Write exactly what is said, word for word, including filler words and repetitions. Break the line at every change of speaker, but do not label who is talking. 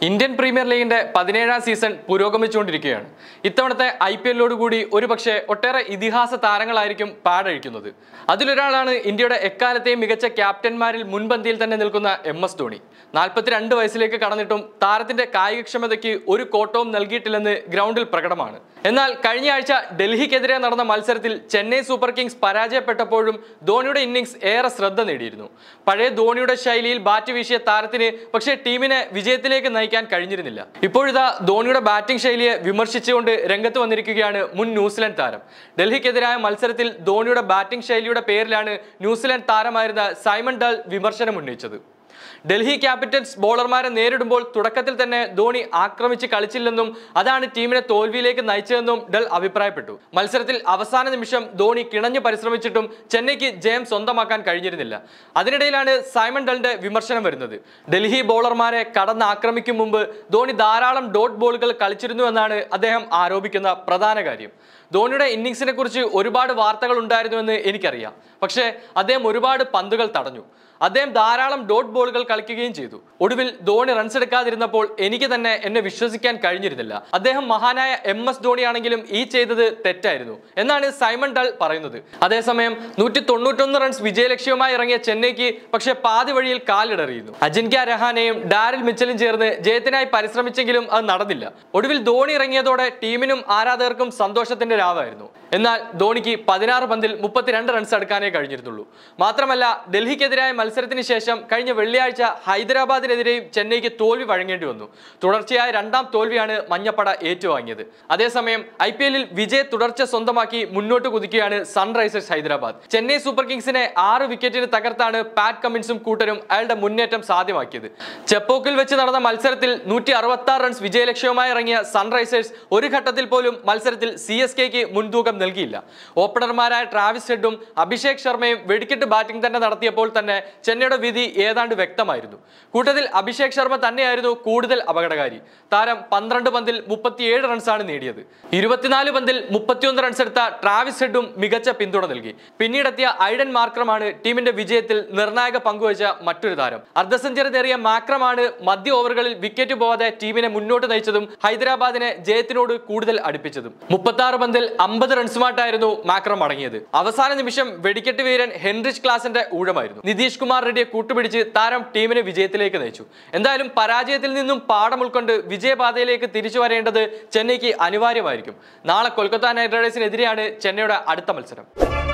Indian premier ലീഗിന്റെ പതിനേഴാം season പുരോഗമിച്ചുകൊണ്ടിരിക്കുകയാണ്. ഇത്തവണത്തെ ഐ പി എല്ലോട് കൂടി ഒരു പക്ഷേ ഒട്ടേറെ ഇതിഹാസ താരങ്ങളായിരിക്കും പാടഴിക്കുന്നത്. അതിലൊരാളാണ് ഇന്ത്യയുടെ എക്കാലത്തെയും മികച്ച ക്യാപ്റ്റന്മാരിൽ മുൻപന്തിയിൽ തന്നെ നിൽക്കുന്ന എം എസ് ധോണി. നാൽപ്പത്തിരണ്ട് വയസ്സിലേക്ക് കടന്നിട്ടും താരത്തിന്റെ കായികക്ഷമതയ്ക്ക് ഒരു കോട്ടവും നൽകിയിട്ടില്ലെന്ന് ഗ്രൗണ്ടിൽ പ്രകടമാണ്. എന്നാൽ കഴിഞ്ഞ ആഴ്ച ഡൽഹിക്കെതിരെ നടന്ന മത്സരത്തിൽ ചെന്നൈ സൂപ്പർ കിങ്സ് പരാജയപ്പെട്ടപ്പോഴും ധോണിയുടെ ഇന്നിംഗ്സ് ഏറെ ശ്രദ്ധ നേടിയിരുന്നു. പഴയ ധോണിയുടെ ശൈലിയിൽ ബാറ്റ് വീശിയ താരത്തിന് പക്ഷേ ടീമിനെ വിജയത്തിലേക്ക് നയിക്കാൻ കഴിഞ്ഞിരുന്നില്ല. ഇപ്പോഴിതാ ധോണിയുടെ ബാറ്റിംഗ് ശൈലിയെ വിമർശിച്ചുകൊണ്ട് രംഗത്ത് വന്നിരിക്കുകയാണ് മുൻ ന്യൂസിലൻഡ് താരം. ഡൽഹിക്കെതിരായ മത്സരത്തിൽ ധോണിയുടെ ബാറ്റിംഗ് ശൈലിയുടെ പേരിലാണ് ന്യൂസിലൻഡ് താരമായിരുന്ന സൈമൺ ഡൾ വിമർശനം ഉന്നയിച്ചത്. ഡൽഹി ക്യാപിറ്റൽസ് ബോളർമാരെ നേരിടുമ്പോൾ തുടക്കത്തിൽ തന്നെ ധോണി ആക്രമിച്ച് കളിച്ചില്ലെന്നും അതാണ് ടീമിനെ തോൽവിയിലേക്ക് നയിച്ചതെന്നും ഡൾ അഭിപ്രായപ്പെട്ടു. മത്സരത്തിൽ അവസാന നിമിഷം ധോണി കിണഞ്ഞു പരിശ്രമിച്ചിട്ടും ചെന്നൈക്ക് ജയം സ്വന്തമാക്കാൻ കഴിഞ്ഞിരുന്നില്ല. അതിനിടയിലാണ് സൈമൺ ഡളിന്റെ വിമർശനം വരുന്നത്. ഡൽഹി ബോളർമാരെ കടന്ന് ആക്രമിക്കും മുമ്പ് ധോണി ധാരാളം ഡോട്ട് ബോളുകൾ കളിച്ചിരുന്നു എന്നാണ് അദ്ദേഹം ആരോപിക്കുന്ന പ്രധാന കാര്യം. ധോണിയുടെ ഇന്നിംഗ്സിനെ കുറിച്ച് ഒരുപാട് വാർത്തകൾ ഉണ്ടായിരുന്നുവെന്ന് എനിക്കറിയാം. പക്ഷേ അദ്ദേഹം ഒരുപാട് പന്തുകൾ തടഞ്ഞു. അദ്ദേഹം ധാരാളം ഡോട്ട് ബോളുകൾ കളിക്കുകയും ചെയ്തു. ഒടുവിൽ ധോണി റൺസ് എടുക്കാതിരുന്നപ്പോൾ എനിക്ക് തന്നെ എന്നെ വിശ്വസിക്കാൻ കഴിഞ്ഞിരുന്നില്ല. അദ്ദേഹം മഹാനായ എം എസ് ധോണിയാണെങ്കിലും ഈ ചെയ്തത് തെറ്റായിരുന്നു എന്നാണ് സൈമൺ ഡൾ പറയുന്നത്. അതേസമയം നൂറ്റി തൊണ്ണൂറ്റൊന്ന് റൺസ് വിജയലക്ഷ്യവുമായി ഇറങ്ങിയ ചെന്നൈക്ക് പക്ഷേ പാതി വഴിയിൽ കാലിടറിയിരുന്നു. അജിൻക്യ രഹാനെയും ഡാരിൽ മിച്ചലും ചേർന്ന് ജയത്തിനായി പരിശ്രമിച്ചെങ്കിലും അത് നടന്നില്ല. ഒടുവിൽ ധോണി ഇറങ്ങിയതോടെ ടീമിനും ആരാധകർക്കും സന്തോഷത്തിന്റെ രാവായിരുന്നു. എന്നാൽ ധോണിക്ക് പതിനാറ് പന്തിൽ മുപ്പത്തിരണ്ട് റൺസ് എടുക്കാനേ കഴിഞ്ഞിരുന്നുള്ളൂ. മാത്രമല്ല ഡൽഹിക്കെതിരായ മത്സരത്തിന് ശേഷം കഴിഞ്ഞ വെള്ളിയാഴ്ച ഹൈദരാബാദിനെതിരെയും ചെന്നൈക്ക് തോൽവി വഴങ്ങേണ്ടി വന്നു. തുടർച്ചയായ രണ്ടാം തോൽവിയാണ് മഞ്ഞപ്പട ഏറ്റുവാങ്ങിയത്. അതേസമയം ഐ പി എല്ലിൽ വിജയ തുടർച്ച സ്വന്തമാക്കി മുന്നോട്ട് കുതിക്കുകയാണ് സൺറൈസേഴ്സ് ഹൈദരാബാദ്. ചെന്നൈ സൂപ്പർ കിങ്സിനെ ആറ് വിക്കറ്റിന് തകർത്താണ് പാറ്റ് കമ്മിൻസും കൂട്ടരും അയാളുടെ മുന്നേറ്റം സാധ്യമാക്കിയത്. ചെപ്പോക്കിൽ വെച്ച് നടന്ന മത്സരത്തിൽ നൂറ്റി അറുപത്തി ആറ് റൺസ് വിജയലക്ഷ്യവുമായി ഇറങ്ങിയ സൺറൈസേഴ്സ് ഒരു ഘട്ടത്തിൽ പോലും മത്സരത്തിൽ സി എസ് കെക്ക് മുൻതൂക്കം നൽകിയില്ല. ഓപ്പണർമാരായ ട്രാവിസ് ഹെഡും അഭിഷേക് ശർമ്മയും വെടിക്കെട്ട് ബാറ്റിംഗ് തന്നെ നടത്തിയപ്പോൾ തന്നെ ചെന്നൈയുടെ വിധി ഏതാണ്ട് വ്യക്തമായിരുന്നു. കൂട്ടത്തിൽ അഭിഷേക് ശർമ്മ തന്നെയായിരുന്നു കൂടുതൽ അപകടകാരി. താരം പന്ത്രണ്ട് പന്തിൽ മുപ്പത്തിയേഴ് റൺസാണ് നേടിയത്. ഇരുപത്തിനാല് പന്തിൽ മുപ്പത്തിയൊന്ന് റൺസ് എടുത്ത ട്രാവിസ് ഹെഡും മികച്ച പിന്തുണ നൽകി. പിന്നീടെത്തിയ ഐഡൻ മാർക്രമാണ് ടീമിന്റെ വിജയത്തിൽ നിർണായക പങ്കുവച്ച മറ്റൊരു താരം. അർദ്ധ സെഞ്ചുറി നേടിയ മാക്രമാണ് മധ്യ ഓവറുകളിൽ വിക്കറ്റ് പോവാതെ ടീമിനെ മുന്നോട്ട് നയിച്ചതും ഹൈദരാബാദിനെ ജയത്തിനോട് കൂടുതൽ അടുപ്പിച്ചതും. മുപ്പത്തി ആറ് പന്തിൽ അമ്പത് റൺസുമായിട്ടായിരുന്നു മാക്രം മടങ്ങിയത്. അവസാന നിമിഷം വെടിക്കെട്ട് വീരൻ ഹെൻറിച്ച് ക്ലാസിന്റെ ഊഴമായിരുന്നു. നിതീഷ് കുമാർ റെഡ്ഡിയെ കൂട്ടുപിടിച്ച് താരം ടീമിനെ വിജയത്തിലേക്ക് നയിച്ചു. എന്തായാലും പരാജയത്തിൽ നിന്നും പാഠം ഉൾക്കൊണ്ട് വിജയപാതയിലേക്ക് തിരിച്ചു വരേണ്ടത് ചെന്നൈക്ക് അനിവാര്യമായിരിക്കും. നാളെ കൊൽക്കത്ത നൈറ്റ് റൈഡേഴ്സിനെതിരെയാണ് ചെന്നൈയുടെ അടുത്ത മത്സരം.